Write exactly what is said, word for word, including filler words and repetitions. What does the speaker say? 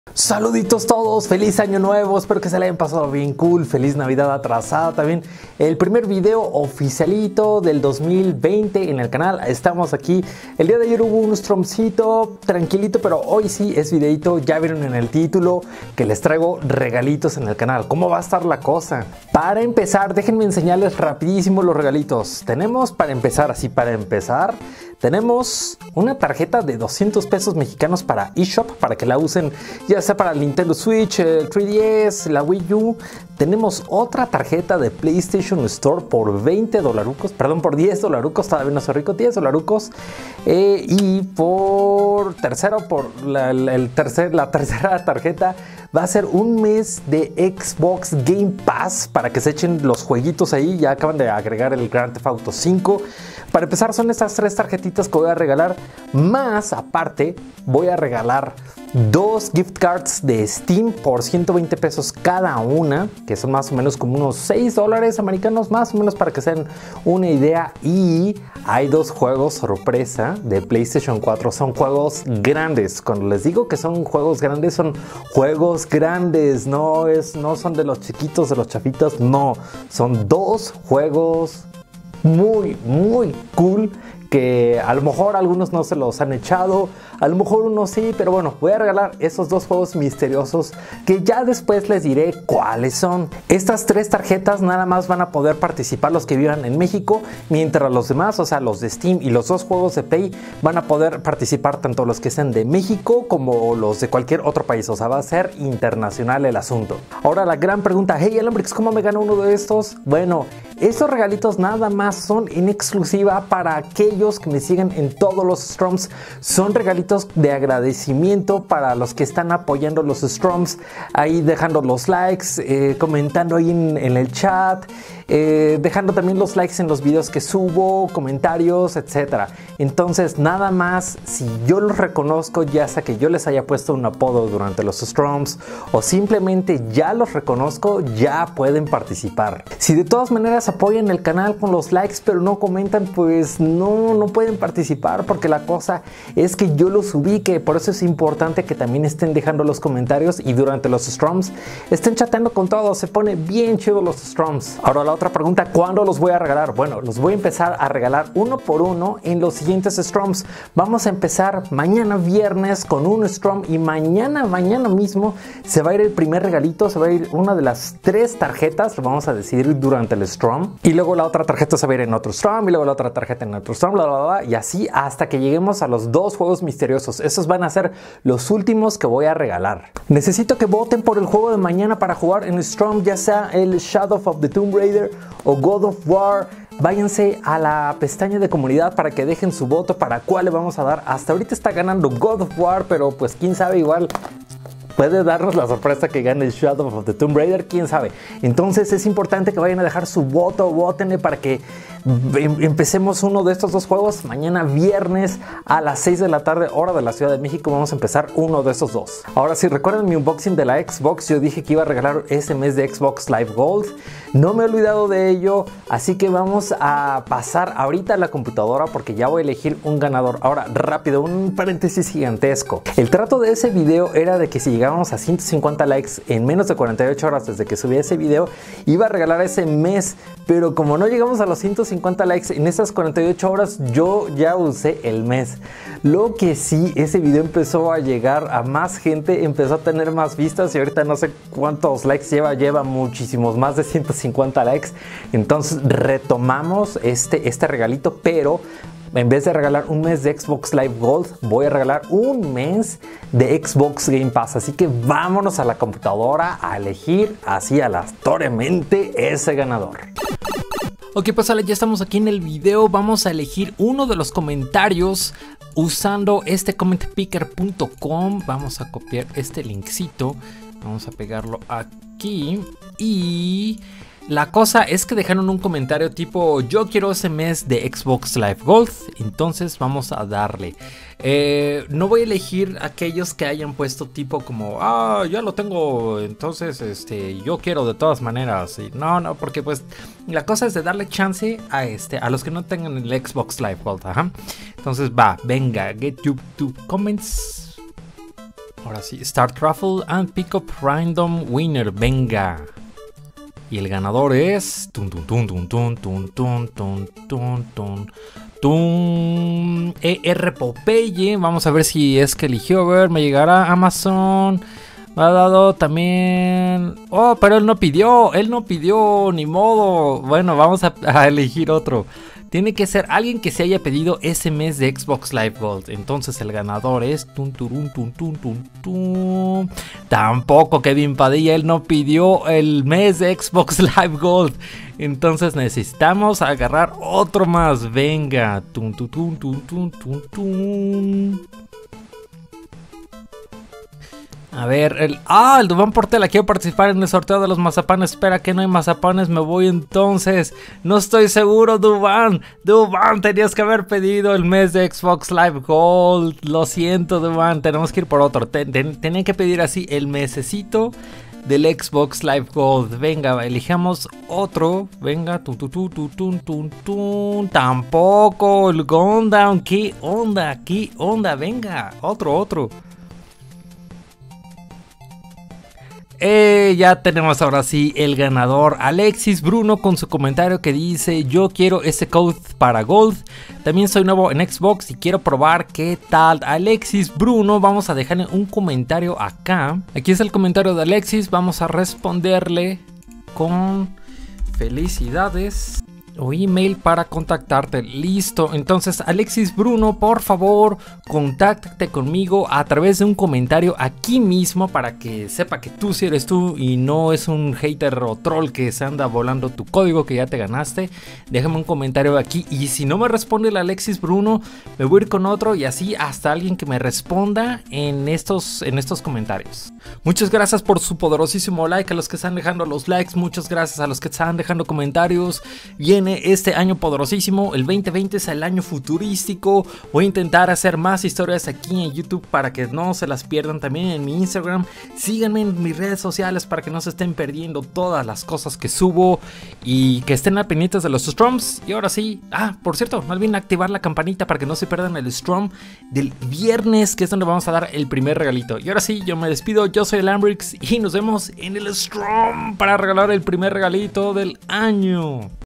Saluditos todos, feliz año nuevo, espero que se le hayan pasado bien cool, feliz Navidad atrasada también. El primer video oficialito del dos mil veinte en el canal, estamos aquí. El día de ayer hubo un stromcito tranquilito, pero hoy sí es videito, ya vieron en el título que les traigo regalitos en el canal. ¿Cómo va a estar la cosa? Para empezar, déjenme enseñarles rapidísimo los regalitos. Tenemos para empezar, así para empezar, tenemos una tarjeta de doscientos pesos mexicanos para eShop, para que la usen ya sea para el Nintendo Switch, el tres D S, la Wii U. Tenemos otra tarjeta de PlayStation Store por veinte dolarucos, perdón, por diez dolarucos, todavía no soy rico, diez dolarucos. Eh, y por tercero, por la, el tercer, la tercera tarjeta va a ser un mes de Xbox Game Pass para que se echen los jueguitos ahí. Ya acaban de agregar el Grand Theft Auto cinco. Para empezar son estas tres tarjetitas que voy a regalar, más aparte voy a regalar dos gift cards de Steam por ciento veinte pesos cada una, que son más o menos como unos seis dólares americanos, más o menos, para que se den una idea. Y hay dos juegos sorpresa de PlayStation cuatro, son juegos grandes. Cuando les digo que son juegos grandes, son juegos grandes, no, es, no son de los chiquitos, de los chafitos, no, son dos juegos muy, muy cool, que a lo mejor algunos no se los han echado, a lo mejor unos sí, pero bueno, voy a regalar esos dos juegos misteriosos que ya después les diré cuáles son. Estas tres tarjetas nada más van a poder participar los que vivan en México, mientras los demás, o sea los de Steam y los dos juegos de Play, van a poder participar tanto los que sean de México como los de cualquier otro país, o sea va a ser internacional el asunto. Ahora la gran pregunta, hey Alambrix, ¿cómo me gano uno de estos? Bueno, estos regalitos nada más son en exclusiva para aquellos que me siguen en todos los Stroms. Son regalitos de agradecimiento para los que están apoyando los Stroms, ahí dejando los likes, eh, comentando ahí en, en el chat, eh, dejando también los likes en los videos que subo, comentarios, etcétera. Entonces nada más, si yo los reconozco, ya sea que yo les haya puesto un apodo durante los Stroms o simplemente ya los reconozco, ya pueden participar. Si de todas maneras apoyan el canal con los likes pero no comentan, pues no, no pueden participar, porque la cosa es que yo los ubique. Por eso es importante que también estén dejando los comentarios y durante los Stroms estén chateando con todos. Se pone bien chido los Stroms. Ahora la otra pregunta, ¿cuándo los voy a regalar? Bueno, los voy a empezar a regalar uno por uno en los siguientes Stroms. Vamos a empezar mañana viernes con un Strom y mañana, mañana mismo se va a ir el primer regalito, se va a ir una de las tres tarjetas, lo vamos a decidir durante el Strom, y luego la otra tarjeta se va a ir en otro Strom, y luego la otra tarjeta en otro Strom, bla, bla, bla, y así hasta que lleguemos a los dos juegos misteriosos. Esos van a ser los últimos que voy a regalar. Necesito que voten por el juego de mañana para jugar en Strom, ya sea el Shadow of the Tomb Raider o God of War. Váyanse a la pestaña de comunidad para que dejen su voto para cuál le vamos a dar. Hasta ahorita está ganando God of War, pero pues quién sabe, igual puede darnos la sorpresa que gane el Shadow of the Tomb Raider, quién sabe. Entonces es importante que vayan a dejar su voto, votenle para que empecemos uno de estos dos juegos. Mañana viernes a las seis de la tarde, hora de la Ciudad de México, vamos a empezar uno de esos dos. Ahora, si recuerdan mi unboxing de la Xbox, yo dije que iba a regalar ese mes de Xbox Live Gold. No me he olvidado de ello, así que vamos a pasar ahorita a la computadora porque ya voy a elegir un ganador. Ahora, rápido, un paréntesis gigantesco. El trato de ese video era de que si llegábamos a ciento cincuenta likes en menos de cuarenta y ocho horas desde que subí ese video, iba a regalar ese mes, pero como no llegamos a los ciento cincuenta likes en esas cuarenta y ocho horas, yo ya usé el mes. Lo que sí, ese video empezó a llegar a más gente, empezó a tener más vistas y ahorita no sé cuántos likes lleva, lleva muchísimos más de ciento cincuenta likes. Entonces retomamos este, este regalito, pero en vez de regalar un mes de Xbox Live Gold, voy a regalar un mes de Xbox Game Pass. Así que vámonos a la computadora a elegir así aleatoriamente ese ganador. Ok, pues vale, ya estamos aquí en el video. Vamos a elegir uno de los comentarios usando este comment picker punto com. Vamos a copiar este linkcito, vamos a pegarlo aquí y la cosa es que dejaron un comentario tipo: yo quiero ese mes de Xbox Live Gold. Entonces vamos a darle. Eh, no voy a elegir aquellos que hayan puesto tipo como: ah, ya lo tengo, entonces este, yo quiero de todas maneras. Y no, no, porque pues la cosa es de darle chance a este, a los que no tengan el Xbox Live Gold. Ajá. Entonces va, venga, get YouTube comments. Ahora sí, Start Raffle and Pick Up Random Winner. Venga. Y el ganador es... Tun, tun, tun, tun, tun, tun, tun, tun, tun, tun, tun. E R Popeye. Vamos a ver si es que eligió. A ver, me llegará Amazon. Me ha dado también... Oh, pero él no pidió. Él no pidió, ni modo. Bueno, vamos a, a elegir otro. Tiene que ser alguien que se haya pedido ese mes de Xbox Live Gold. Entonces el ganador es... Tun, turun, tun, tun, tun, tun. Tampoco Kevin Padilla. Él no pidió el mes de Xbox Live Gold. Entonces necesitamos agarrar otro más. Venga. Tun, tun, tun, tun, tun, tun, tun. A ver, el... ¡Ah! El Dubán Portela. Quiero participar en el sorteo de los mazapanes. Espera, que no hay mazapanes. Me voy entonces. No estoy seguro, Dubán. Dubán, tenías que haber pedido el mes de Xbox Live Gold. Lo siento, Dubán. Tenemos que ir por otro. Ten, ten, tenía que pedir así el mesecito del Xbox Live Gold. Venga, elijamos otro. Venga. Tun, tun, tun, tun, tun, tun, tun. Tampoco. El Gundam. ¿Qué onda? ¿Qué onda? Venga. Otro, otro. Eh, ya tenemos ahora sí el ganador, Alexis Bruno, con su comentario que dice: yo quiero ese code para Gold. También soy nuevo en Xbox y quiero probar qué tal. Alexis Bruno, vamos a dejarle un comentario acá. Aquí es el comentario de Alexis. Vamos a responderle con felicidades o email para contactarte. Listo. Entonces, Alexis Bruno, por favor, contáctate conmigo a través de un comentario aquí mismo para que sepa que tú sí eres tú y no es un hater o troll que se anda volando tu código que ya te ganaste. Déjame un comentario aquí y si no me responde el Alexis Bruno, me voy a ir con otro y así hasta alguien que me responda en estos, en estos comentarios. Muchas gracias por su poderosísimo like, a los que están dejando los likes. Muchas gracias a los que están dejando comentarios. Viene este año poderosísimo, el veinte veinte es el año futurístico. Voy a intentar hacer más historias aquí en YouTube para que no se las pierdan. También en mi Instagram, síganme en mis redes sociales para que no se estén perdiendo todas las cosas que subo y que estén al pendientes de los streams. Y ahora sí, ah, por cierto, no olviden activar la campanita para que no se pierdan el stream del viernes, que es donde vamos a dar el primer regalito. Y ahora sí, yo me despido, yo soy el Ambrix y nos vemos en el stream para regalar el primer regalito del año.